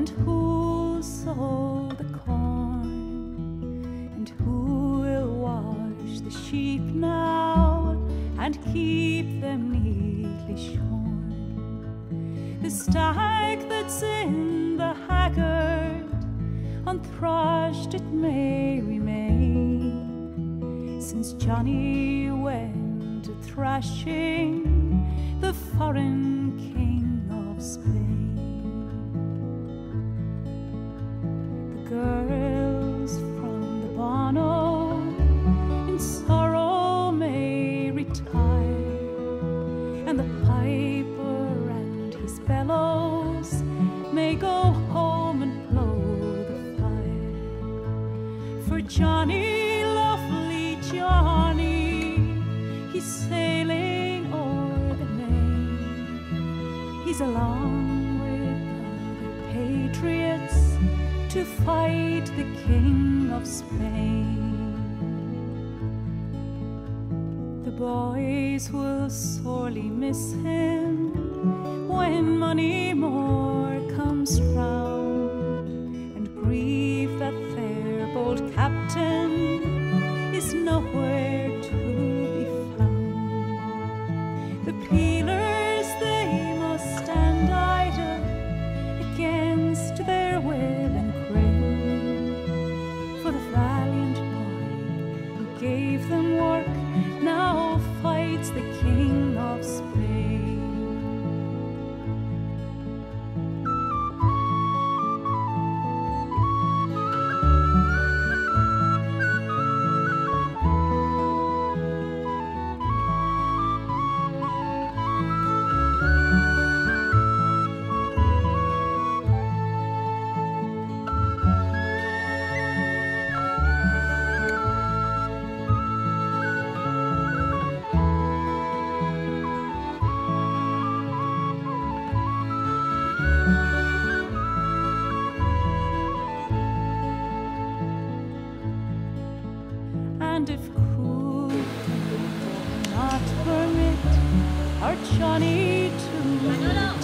And who'll sow the corn? And who will wash the sheep now and keep them neatly shorn? The stag that's in the haggard unthrashed it may remain, since Johnny went a thrashing the foreign king of Spain. The girls from the Bono in sorrow may retire, and the piper and his bellows may go home and blow the fire. For Johnny, lovely Johnny, he's sailing o'er the main. He's along with other patriots to fight the King of Spain. The boys will sorely miss him when Moneymore comes round, and grieve that their bold captain is nowhere to be found. The peelers, they must stand idle against their will and grain, for the valiant boy who gave them work now fights the King of Spain. And if cruel not permit our Johnny to return,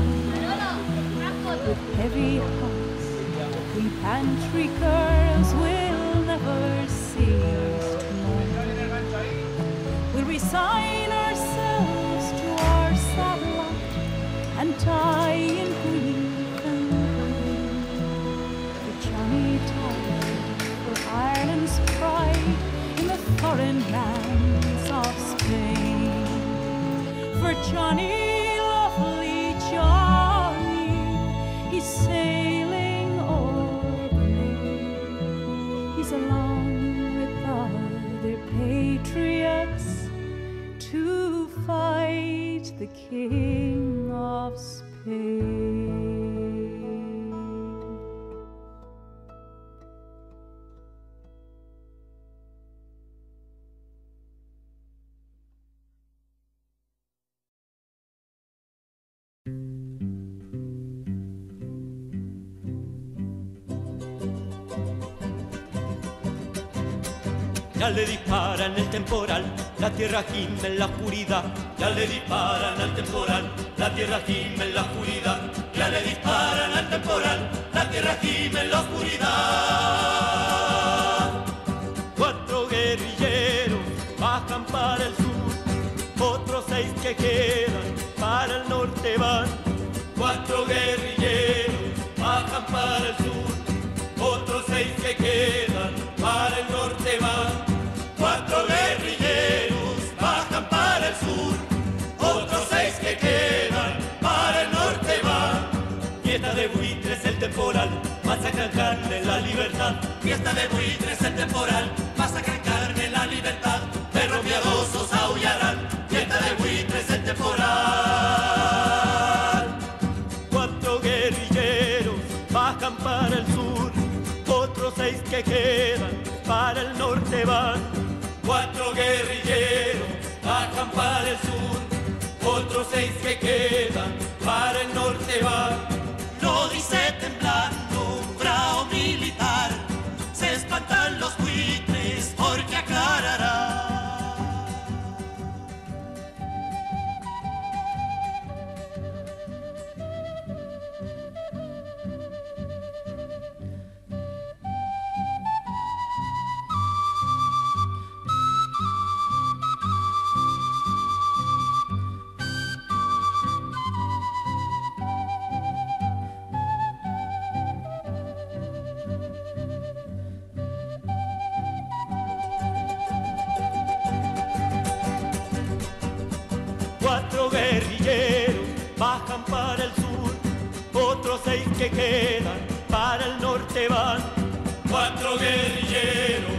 with heavy hearts we pantry girls will never cease to mourn. We'll resign ourselves to our sad lot and die in grief and pain. For Johnny died for Ireland's pride in the foreign lands of Spain. For Johnny, lovely Johnny, he's sailing o'er the main. He's along with other patriots to fight the King of Spain. Ya le disparan el temporal, la tierra gime en la oscuridad. Ya le disparan al temporal, la tierra gime en la oscuridad. Ya le disparan al temporal, la tierra gime en la oscuridad. 4 guerrilleros bajan para el sur, otros 6 que quedan para el norte van. 4 guerrilleros bajan para el sur, otros 6 que quedan para el norte van. 4 guerrilleros bajan para el sur, otros 6 que quedan para el norte van. Fiesta de buitres el temporal, masacran carne la libertad. Fiesta de buitres el temporal, masacran carne la libertad. Perros miedosos aullarán, fiesta de buitres el temporal. 4 guerrilleros bajan para el sur, otros 6 que quedan para el norte van. 4 guerrilleros bajan para el sur, otros 6 que quedan para el norte van. Lo dice temblando un bravo militar, se espantan los buitres porque aclarará. que quedan para el norte van. 4 guerrilleros